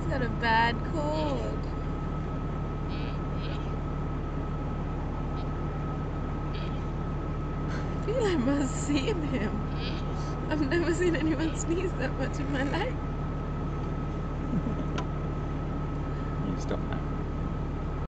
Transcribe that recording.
He's got a bad cold. I feel I must seen him. I've never seen anyone sneeze that much in my life. You stop now.